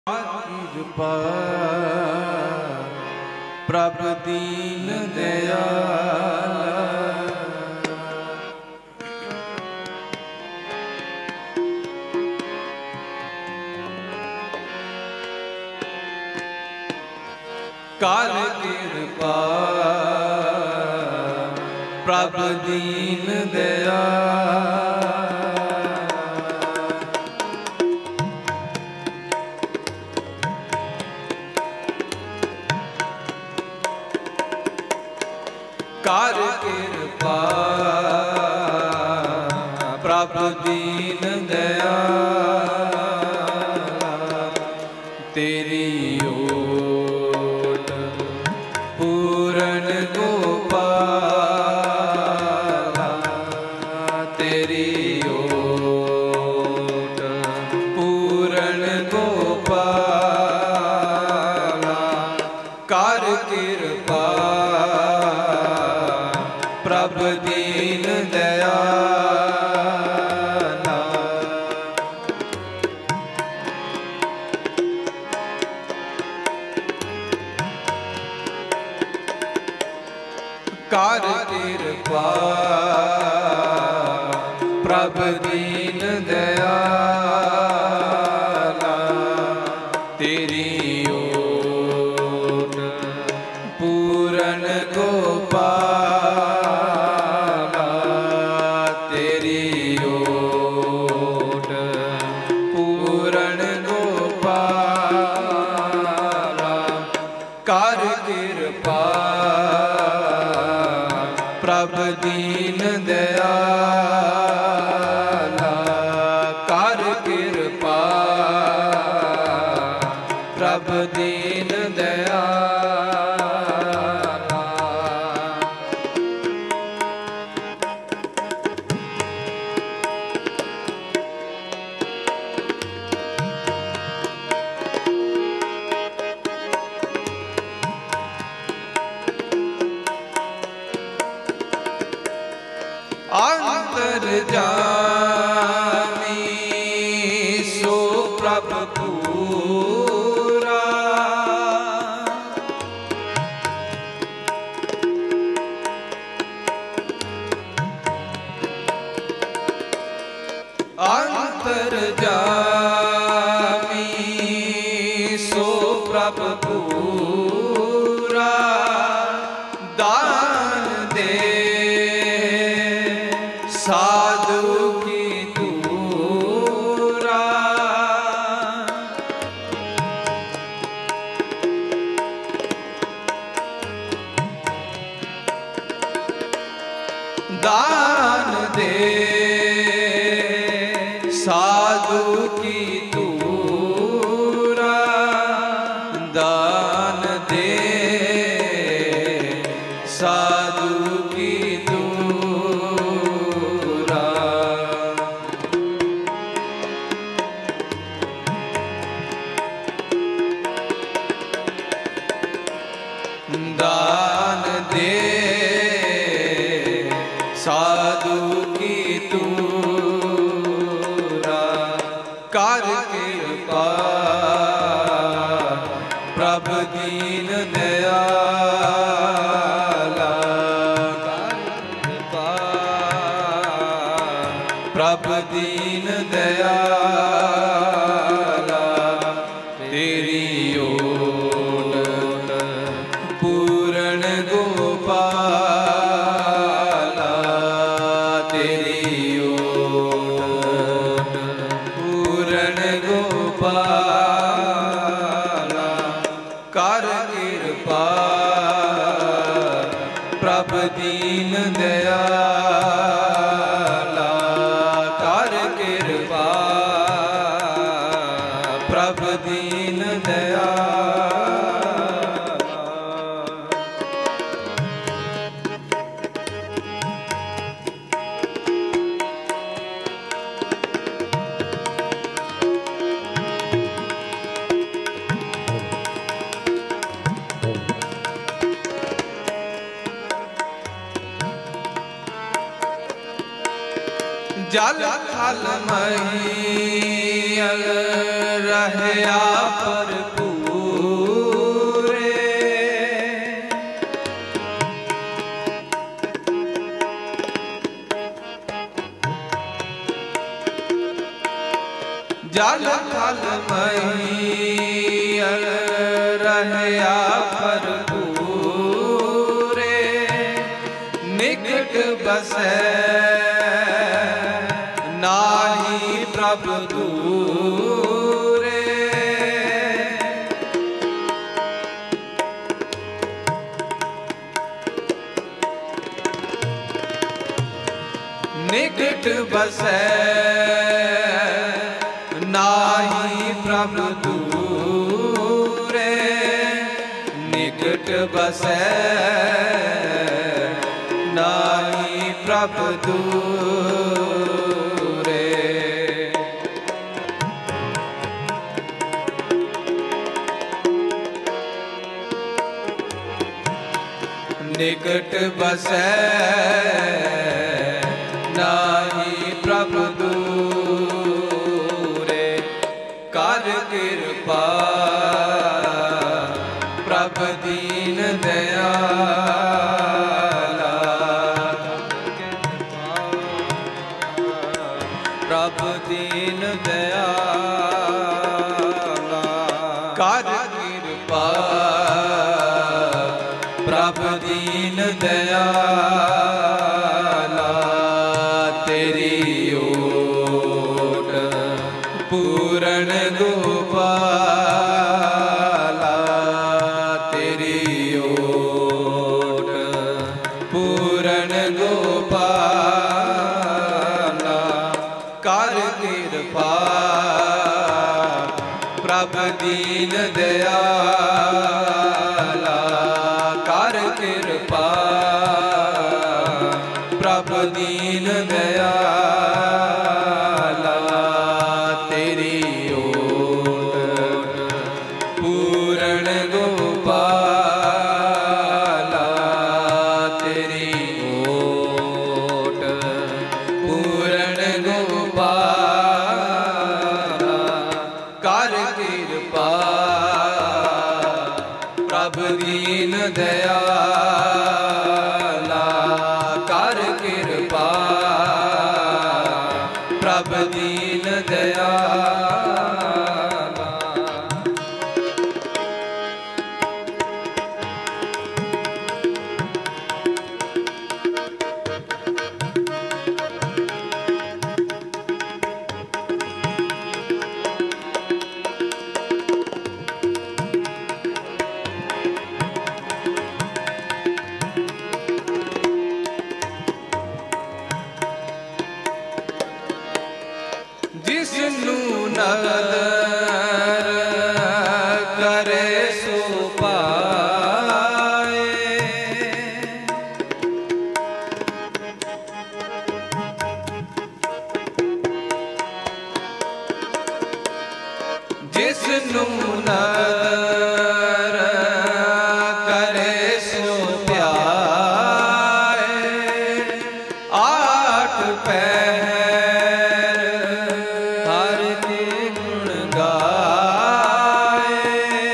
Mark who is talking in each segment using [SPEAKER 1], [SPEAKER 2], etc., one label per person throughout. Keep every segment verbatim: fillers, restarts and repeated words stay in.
[SPEAKER 1] कृपा प्रभु दीन दयाल। कर कृपा प्रभु दीन दयाल। कर कृपा प्रभु दीन दयाल। तेरी ओट पूरन गोपाल। तेरी ओट पूरन गोपाल। कर कृपा प्रभु दीन दयाल। कर कृपा प्रभु दीन दयाल। तेरी ओट पूरन गोपाल। तेरी ओट पूरन गोपाल। कर कृपा प्रभु दीन दयाल। कर कृपा प्रभु दीन दयाल। अंतर्यामी सो प्रभु पूरा। अंतर्यामी सो प्रभु पूरा। दान दे साधु की दूरा। दान दे साधु की दूरा। दान दे साधु की दूरा। दान दे साधु की दूरा। कर कृपा प्रभु दीन दयाल। कर कृपा प्रभु दीन दयाल। तेरी ओट पूरन गोपाल। तेरी ओट पूरन गोपाल। कर कृपा प्रभु दीन दयाल। कर कृपा प्रभु दीन दयाल। जल थल महीयल रहे आप थल मई रहया भरपूरे निकट बसै नाहि प्रभु दूरे। निकट बसै नाहि प्रभु दूरे निकट बसै नाहि प्रभु दूरे। निकट बसै नाहि प्रभु दूरे कर कृपा प्रभु दीन दयाला। प्रभु दीन दयाला कर कृपा प्रभु दीन दयाला। तेरी ओट पूरण गोपाला तेरी ओट पूरण गोपाला कर कृपा प्रभु दीन दयाला। कर कृपा प्रभु दीन दयाला। तेरी ओट पूरण गोपाला तेरी ओट पूरण गोपाला कर कृपा प्रभु दीन दयाला। कर कृपा प्रभु दीन दयाला। जिसनू नदर करे सो पाए। जिसनू नदर करे सो प्याए। आठ पैर हर के गुण गाए।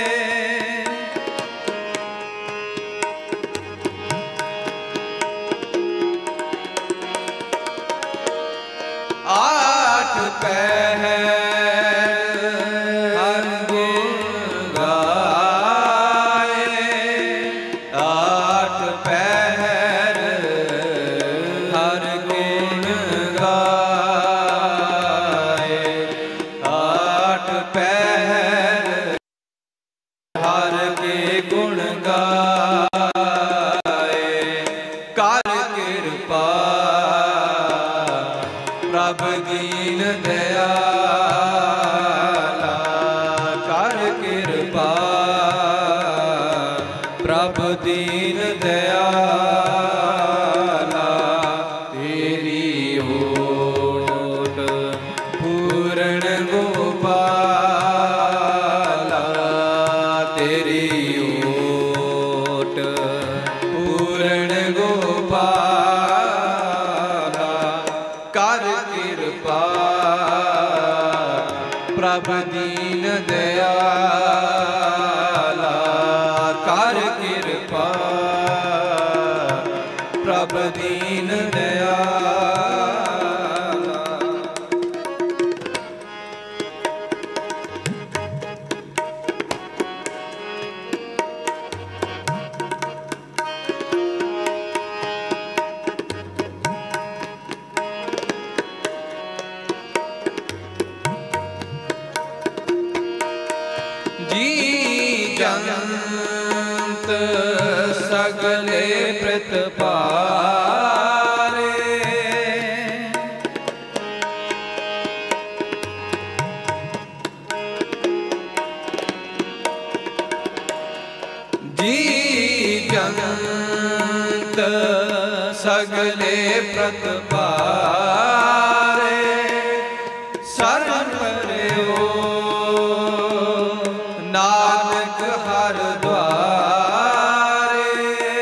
[SPEAKER 1] आठ पैर हर गुण गाए। आठ पैर हर गुण गाए। आठ पैर हर के गुण गाए। कर कृपा प्रभु दीन दयाला। कर कृपा प्रभु दीन दयाला। तेरी ओट पूरण गोपाला तेरी ओट पूरण गोपाला कर कृपा प्रभु दीन दयाला। कर कृपा प्रभु दीन दयाला। जी जंत सगले प्रतिपारे जी जंत सगले प्रतिपारे शरण पर्यो नानक हर द्वारे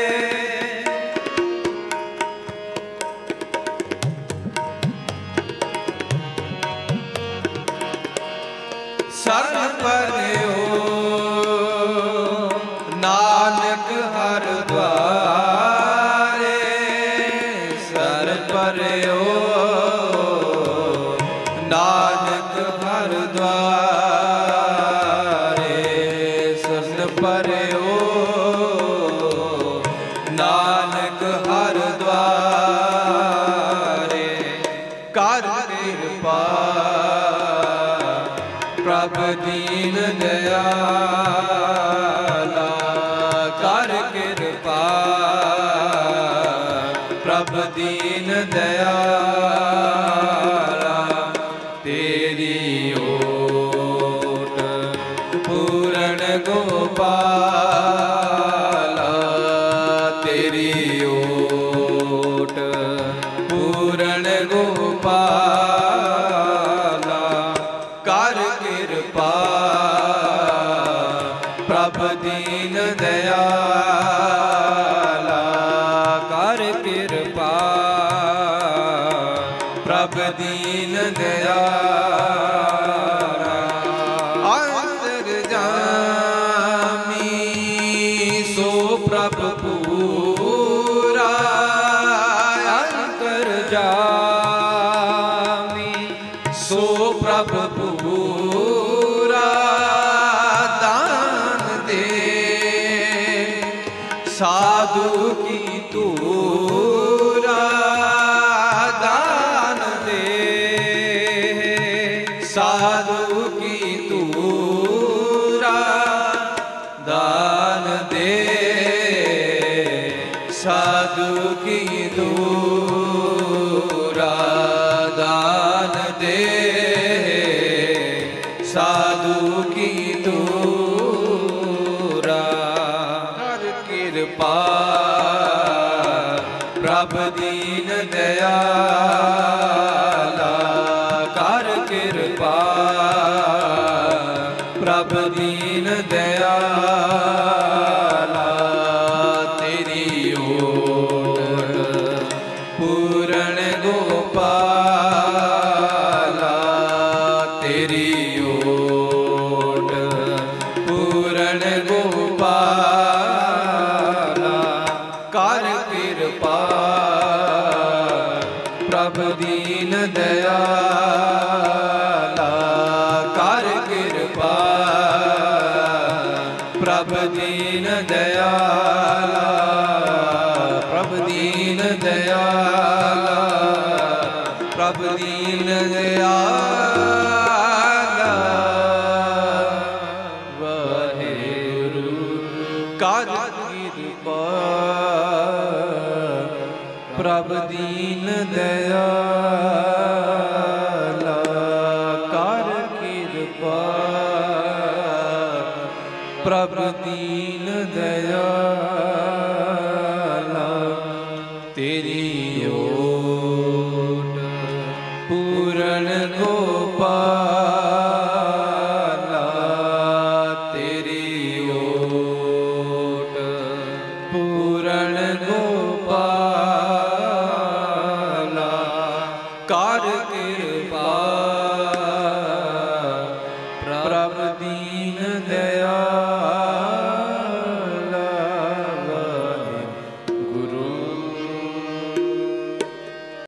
[SPEAKER 1] शरण पर्यो नानक हर द्वारे शरण पर्यो नानक हर द्वारे शरण पर्यो नानक हर द्वारे कर कृपा प्रभ दीन दयाला कर कृपा प्रभ दीन दयाला तेरी ओट पूरण गोपाला तेरी ओट पूरण गोपाला कर कृपा प्रभ दीन दयाला कर कृपा प्रभ दीन दयाला अंतर्जामी सो प्रभ पूरा अंतर्जामी सो प्रभ पूरा दान दे साधु की तूरा दान दे साधु की तूरा दान दे साधु की तूरा दान दे साधु की तूरा कर कृपा प्रभ दीन दयाला कर कृपा प्रभ दीन दयाला तेरी ओट पूरण गोपाला तेरी ओट पूरण गोपाला कर कृपा प्रभ दीन दयाला कर कृपा प्रभ दीन दयाला प्रभ दीन दयाला प्रभ दीन दयाला वाहेगुरु कर कृपा प्रभ दीन दयाला कर कृपा प्रभ दीन दयाला तेरी